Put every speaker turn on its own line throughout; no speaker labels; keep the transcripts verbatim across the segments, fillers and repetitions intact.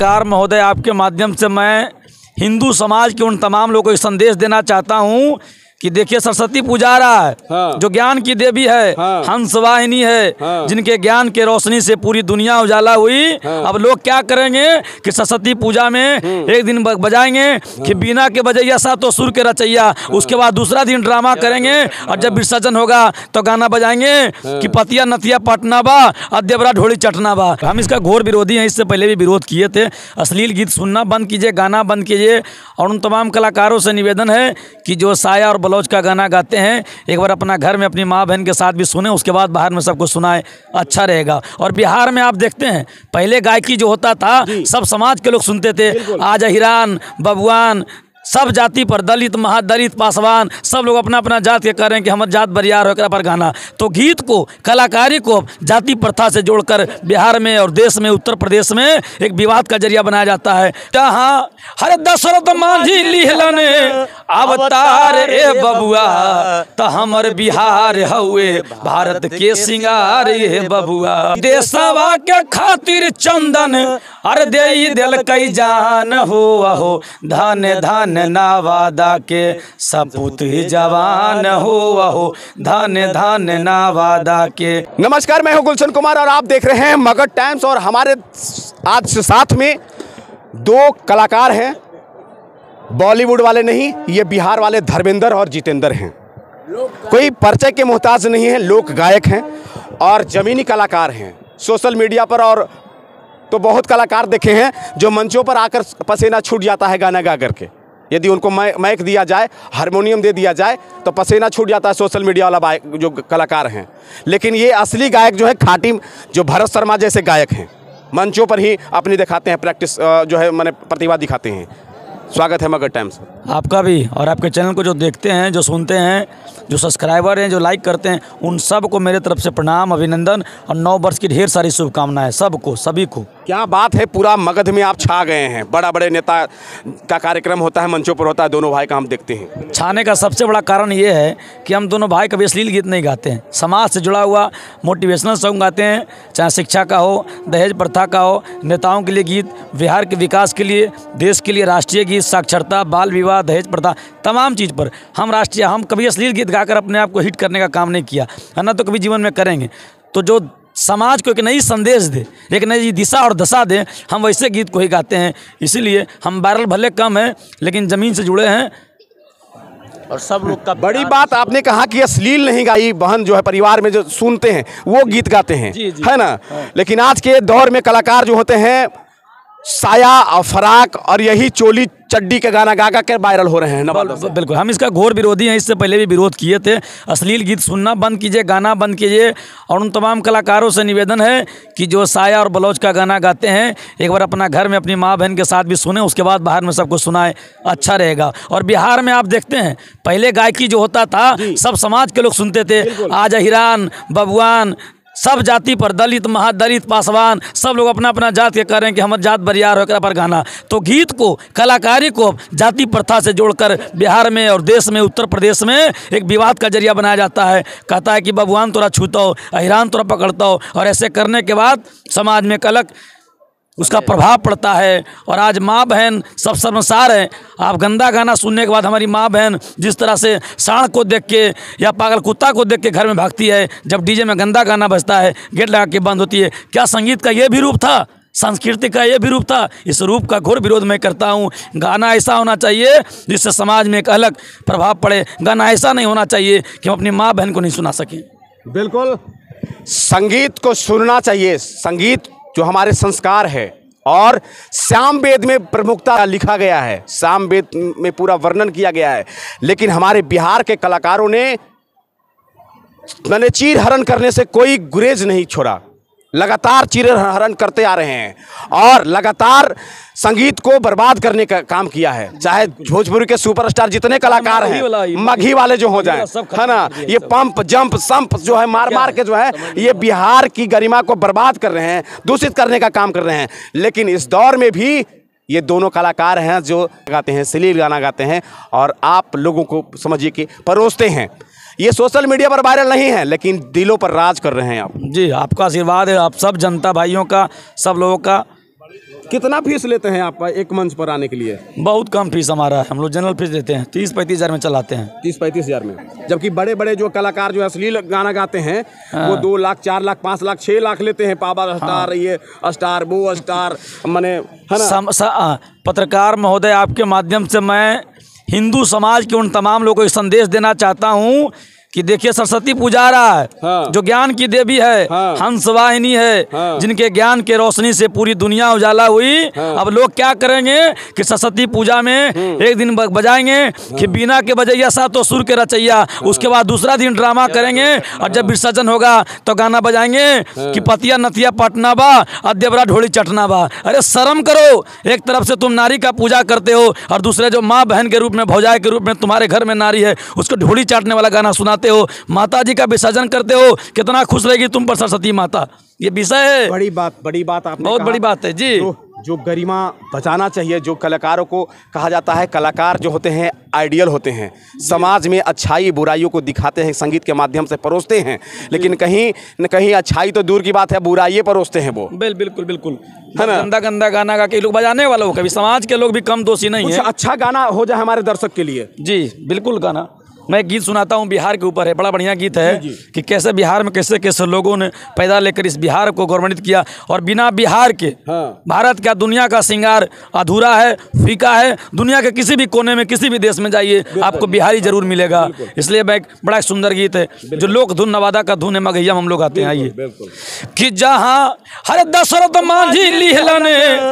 नमस्कार महोदय, आपके माध्यम से मैं हिंदू समाज के उन तमाम लोगों को संदेश देना चाहता हूं कि देखिए सरस्वती पूजा आ रहा है। हाँ। जो ज्ञान की देवी है, हाँ। हंस वाहिनी है, हाँ। जिनके ज्ञान के रोशनी से पूरी दुनिया उजाला हुई। हाँ। अब लोग क्या करेंगे कि सरस्वती पूजा में एक दिन बजाएंगे कि बीना के बजैया सा तो सुर के रचैया, उसके बाद दूसरा दिन ड्रामा करेंगे और जब विसर्जन होगा तो गाना बजाएंगे कि पतिया नतिया पटना बा और देवरा ढोली चटना बा। हम इसका घोर विरोधी हैं, इससे पहले भी विरोध किए थे। अश्लील गीत सुनना बंद कीजिए, गाना बंद कीजिए। और उन तमाम कलाकारों से निवेदन है कि जो साया और बलौज का गाना गाते हैं एक बार अपना घर में अपनी माँ बहन के साथ भी सुने, उसके बाद बाहर में सबको सुनाए, अच्छा रहेगा। और बिहार में आप देखते हैं पहले गायकी जो होता था सब समाज के लोग सुनते थे। आज हिरान बबुआन सब जाति पर, दलित महादलित पासवान सब लोग अपना अपना जात के कह रहे हैं कि हम जात बरियार हो पर गाना। तो गीत को, कलाकारी को जाति प्रथा से जोड़कर बिहार में और देश में, उत्तर प्रदेश में एक विवाद का जरिया बनाया जाता है। जहाँ हर दशरथ मांझी लिहलने अवतार ए बबुआ तो हमर बिहार हुए भारत के सिंगार ए बबुआ। देशवा के खातिर चंदन अरे दे दिल कई जान हो अहो, धन धन नावादा के सपूत जवान हो अहो, धन धन नावादा के।
नमस्कार, मैं हूं गुलशन कुमार और आप देख रहे हैं मगध टाइम्स। और हमारे आज से साथ में दो कलाकार हैं, बॉलीवुड वाले नहीं, ये बिहार वाले धर्मेंद्र और जितेंद्र हैं। कोई परिचय के मोहताज नहीं है, लोक गायक हैं और जमीनी कलाकार हैं। सोशल मीडिया पर और तो बहुत कलाकार देखे हैं जो मंचों पर आकर पसीना छूट जाता है गाना गा करके। यदि उनको माइक दिया जाए, हारमोनियम दे दिया जाए तो पसीना छूट जाता है सोशल मीडिया वाला जो कलाकार हैं। लेकिन ये असली गायक जो है खाटी, जो भरत शर्मा जैसे गायक हैं, मंचों पर ही अपनी दिखाते हैं, प्रैक्टिस जो है मैंने प्रतिभा दिखाते हैं। स्वागत है मगध टाइम्स
आपका भी, और आपके चैनल को जो देखते हैं, जो सुनते हैं, जो सब्सक्राइबर हैं, जो लाइक करते हैं, उन सब को मेरे तरफ से प्रणाम, अभिनंदन और नौ वर्ष की ढेर सारी शुभकामनाएं सबको, सभी को।
क्या बात है, पूरा मगध में आप छा गए हैं। बड़ा बड़े नेता का कार्यक्रम होता है, मंचों पर होता है, दोनों भाई का हम देखते हैं।
छाने का सबसे बड़ा कारण ये है कि हम दोनों भाई कभी अश्लील गीत नहीं गाते हैं। समाज से जुड़ा हुआ मोटिवेशनल सॉन्ग गाते हैं, चाहे शिक्षा का हो, दहेज प्रथा का हो, नेताओं के लिए गीत, बिहार के विकास के लिए, देश के लिए राष्ट्रीय गीत, साक्षरता, बाल विवाह, दहेज प्रथा, तमाम चीज़ पर हम राष्ट्रीय हम कभी अश्लील गीत गाकर अपने आप को हिट करने का काम नहीं किया है ना, तो कभी जीवन में करेंगे। तो जो समाज को एक नई संदेश दे, एक नई दिशा और दशा दे, हम वैसे गीत को ही गाते हैं। इसीलिए हम वायरल भले कम हैं लेकिन ज़मीन से जुड़े हैं और सब लोग का।
बड़ी बात आपने कहा कि अश्लील नहीं गाई, बहन जो है परिवार में जो सुनते हैं वो गीत गाते हैं, है ना। लेकिन आज के दौर में कलाकार जो होते हैं साया और फराक और यही चोली चड्डी के गाना गा गा कर वायरल हो रहे हैं ना।
बिल्कुल, हम इसका घोर विरोधी हैं, इससे पहले भी विरोध किए थे। अश्लील गीत सुनना बंद कीजिए, गाना बंद कीजिए। और उन तमाम कलाकारों से निवेदन है कि जो साया और बलौज का गाना गाते हैं एक बार अपना घर में अपनी माँ बहन के साथ भी सुने, उसके बाद बाहर में सबको सुनाए, अच्छा रहेगा। और बिहार में आप देखते हैं पहले गायकी जो होता था सब समाज के लोग सुनते थे। आज हिरान बबुआन सब जाति पर, दलित महादलित पासवान सब लोग अपना अपना जात के कह रहे हैं कि हम जात बरियार हो पर गाना। तो गीत को, कलाकारी को जाति प्रथा से जोड़कर बिहार में और देश में, उत्तर प्रदेश में एक विवाद का जरिया बनाया जाता है। कहता है कि बबुआन तोरा छूता हो, हिरान तोरा पकड़ता हो, और ऐसे करने के बाद समाज में कलक उसका प्रभाव पड़ता है। और आज माँ बहन सब शर्मसार हैं। आप गंदा गाना सुनने के बाद हमारी माँ बहन जिस तरह से सांड को देख के या पागल कुत्ता को देख के घर में भागती है, जब डीजे में गंदा गाना बजता है गेट लगा के बंद होती है। क्या संगीत का ये भी रूप था? संस्कृति का ये भी रूप था? इस रूप का घोर विरोध मैं करता हूँ। गाना ऐसा होना चाहिए जिससे समाज में एक अलग प्रभाव पड़े। गाना ऐसा नहीं होना चाहिए कि हम अपनी माँ बहन को नहीं सुना सकें।
बिल्कुल, संगीत को सुनना चाहिए। संगीत जो हमारे संस्कार है और साम वेद में प्रमुखता लिखा गया है, साम वेद में पूरा वर्णन किया गया है। लेकिन हमारे बिहार के कलाकारों ने मैंने चीर हरण करने से कोई गुरेज नहीं छोड़ा, लगातार चीर हरण करते आ रहे हैं और लगातार संगीत को बर्बाद करने का काम किया है। चाहे भोजपुरी के सुपरस्टार जितने कलाकार हैं, मगही वाले जो हो जाएं, है ना, ये पंप जंप संप जो है मार मार के जो है ये बिहार की गरिमा को बर्बाद कर रहे हैं, दूषित करने का काम कर रहे हैं। लेकिन इस दौर में भी ये दोनों कलाकार हैं जो गाते हैं, अश्लील गाना गाते हैं और आप लोगों को समझिए कि परोसते हैं। ये सोशल मीडिया पर वायरल नहीं है लेकिन दिलों पर राज कर रहे हैं आप।
जी, आपका आशीर्वाद है, आप सब जनता भाइयों का, सब लोगों का।
कितना फीस लेते हैं आप एक मंच पर आने के लिए?
बहुत कम फीस हमारा है, हम लोग जनरल फीस देते हैं, तीस पैंतीस हज़ार में चलाते हैं।
तीस पैंतीस हज़ार में, जबकि बड़े बड़े जो कलाकार जो अश्लील गाना गाते हैं हाँ। वो दो लाख चार लाख पाँच लाख छः लाख लेते हैं। पावर स्टार हाँ। ये स्टार वो स्टार मने है ना। सम, स, आ,
पत्रकार महोदय, आपके माध्यम से मैं हिंदू समाज के उन तमाम लोगों को संदेश देना चाहता हूँ कि देखिए सरस्वती पूजा आ रहा है हाँ। जो ज्ञान की देवी है हाँ। हंस वाहिनी है हाँ। जिनके ज्ञान के रोशनी से पूरी दुनिया उजाला हुई हाँ। अब लोग क्या करेंगे कि सरस्वती पूजा में एक दिन बजाएंगे हाँ। कि बीना के बजैया सा तो सुर के रचैया हाँ। उसके बाद दूसरा दिन ड्रामा करेंगे और जब विसर्जन होगा तो गाना बजाएंगे हाँ। कि पतिया नतिया पटना बा और देवरा ढोली चटना बा। अरे शर्म करो, एक तरफ से तुम नारी का पूजा करते हो और दूसरे जो माँ बहन के रूप में भौजाई के रूप में तुम्हारे घर में नारी है उसको ढोली चाटने वाला गाना सुनाते हो, माता जी का विसर्जन करते हो। कितना खुश रहेगी तुम पर सरस्वती माता। ये विषय है।
बड़ी बात बड़ी बात आपने
बहुत बड़ी बात है जी।
जो, जो गरिमा बचाना चाहिए, जो कलाकारों को कहा जाता है कलाकार जो होते हैं आइडियल होते हैं, समाज में अच्छाई बुराइयों को दिखाते हैं, संगीत के माध्यम से परोसते हैं, लेकिन कहीं न कहीं अच्छाई तो दूर की बात है बुराइयां परोसते हैं वो।
बिल, बिल्कुल बिल्कुल है ना। गंदा गंदा गाना गा के लोग बजाने वाला हो, कभी समाज के लोग भी कम दोषी नहीं है।
अच्छा गाना हो जाए हमारे दर्शक के लिए।
जी बिल्कुल गाना मैं एक गीत सुनाता हूँ, बिहार के ऊपर है, बड़ा बढ़िया गीत है जी जी। कि कैसे बिहार में कैसे कैसे लोगों ने पैदा लेकर इस बिहार को गौरवान्वित किया और बिना बिहार के हाँ। भारत का दुनिया का श्रृंगार अधूरा है, फीका है। दुनिया के किसी भी कोने में किसी भी देश में जाइए आपको बिहारी जरूर मिलेगा। इसलिए मैं बड़ा सुंदर गीत है जो लोक धुन नवादा का धुन है, मगहिया हम लोग आते हैं। आइए कि जहाँ हर दशरथ मांझी लिहलन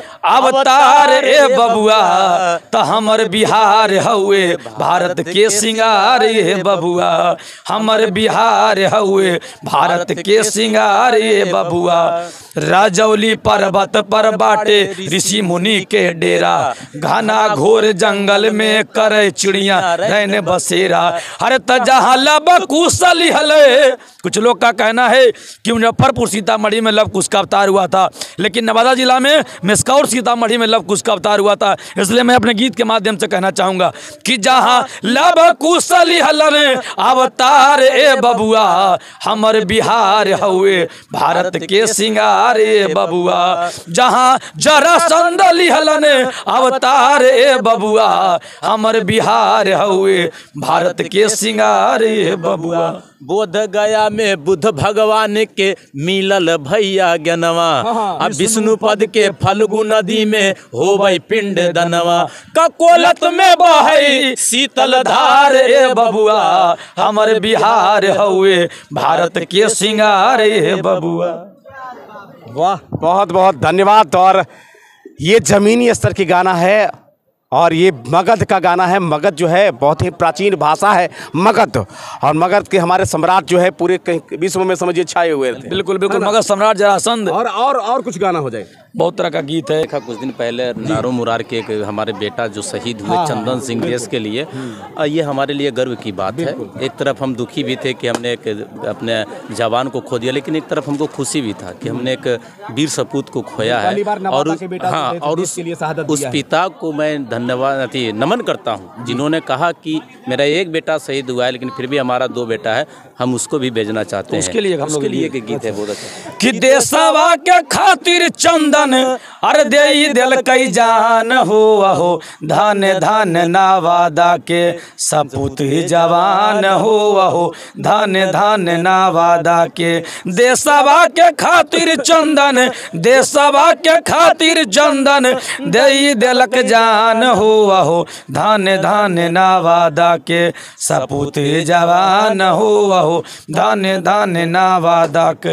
अवतार ए बबुआ त हमर बिहार हुए भारत के श्रृंगार ये बबुआ, हमर बिहार हुए भारत के श्रृंगार ये बबुआ। राजौली पर्वत पर बाटे ऋषि मुनि के डेरा, घना घोर जंगल में करे चिड़िया रहने बसेरा। हर तजहा लब कुशल हले। कुछ लोग का कहना है कि मुजफ्फरपुर सीतामढ़ी में लव कुश का अवतार हुआ था, लेकिन नवादा जिला में मेस्कौर सीतामढ़ी में लव कुश का अवतार हुआ था। इसलिए मैं अपने गीत के माध्यम से कहना चाहूंगा कि जहाँ लव कुशल हलने अवतार ए बबुआ, हमर बिहार हुए भारत के श्रृंगार ए बबुआ। जहाँ जरा संदली हलने अवतार ए बबुआ, हमर बिहार हुए भारत के श्रृंगार ए बबुआ।
बोध गया में बुद्ध भगवान के मिलल भैया ज्ञानवा, अब विष्णु पद के फल्गु नदी में होवै पिंड दनवा। ककोलत में बहै शीतल धार ए बबुआ, हमर बिहार हुए भारत के श्रृंगार ए बबुआ।
वाह, बहुत बहुत धन्यवाद। और ये जमीनी स्तर की गाना है और ये मगध का गाना है। मगध जो है बहुत ही प्राचीन भाषा है मगध, और मगध के हमारे सम्राट जो है पूरे विश्व में समझिए छाए हुए थे।
बिल्कुल बिल्कुल मगध सम्राट जरासंध।
और और और कुछ गाना हो जाए,
बहुत तरह का गीत है।
देखा कुछ दिन पहले नारो मुरार के एक हमारे बेटा जो शहीद हुए चंदन सिंह देश के लिए, ये हमारे लिए गर्व की बात है। एक तरफ हम दुखी भी थे कि हमने एक अपने जवान को खो दिया, लेकिन एक तरफ हमको खुशी भी था कि हमने एक वीर सपूत को खोया है। और हाँ, और उस, उस पिता को मैं धन्यवाद नमन करता हूँ जिन्होंने कहा कि मेरा एक बेटा शहीद हुआ है लेकिन फिर भी हमारा दो बेटा है, हम उसको भी भेजना चाहते हैं।
उसके लिए हम
उसके लिए एक गीत है बहुत अच्छा
कि देशवा के खातिर चंदन अरे दे दिल कई जान हो हो, धन धन नवादा के सपूत जवान हो हो, धन धन नवादा के। देशवा के खातिर चंदन, देशवा के खातिर चंदन दे दिलक जान हो हो, धन धन नवादा के सपूत जवान हो हो, धन धन नवादा के।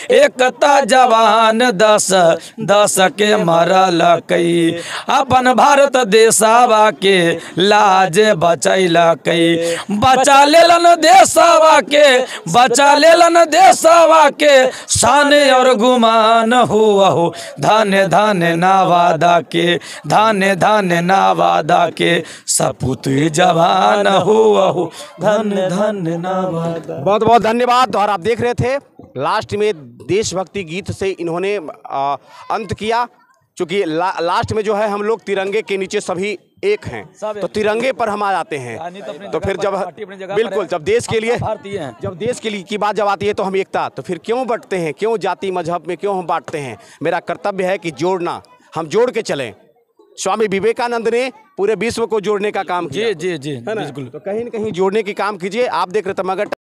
एकता जवान दस दस के मरल कई, अपन भारत देशवा के लाज बचैल कई। बचा लेलन देशवा के, बचा लेलन देशवा के शान और गुमान हो हो, धन धन नवादा के, धन धन नवादा के सपूत जवान हो हो, धन धन नवादा।
बहुत बहुत धन्यवाद। और आप देख रहे थे लास्ट में देशभक्ति गीत से इन्होंने आ, अंत किया, क्योंकि ला, लास्ट में जो है हम लोग तिरंगे के नीचे सभी एक हैं, तो तिरंगे पर हम आ जाते हैं। तो, तो फिर जब बिल्कुल जब देश के लिए जब देश के लिए की बात जब आती है तो हम एकता, तो फिर क्यों बंटते हैं, क्यों जाति मजहब में क्यों हम बांटते हैं। मेरा कर्तव्य है कि जोड़ना, हम जोड़ के चलें। स्वामी विवेकानंद ने पूरे विश्व को जोड़ने का काम किया,
जी जी जी
है ना?
बिल्कुल।
तो कहीं न कहीं जोड़ने की काम कीजिए। आप देख रहे तमगर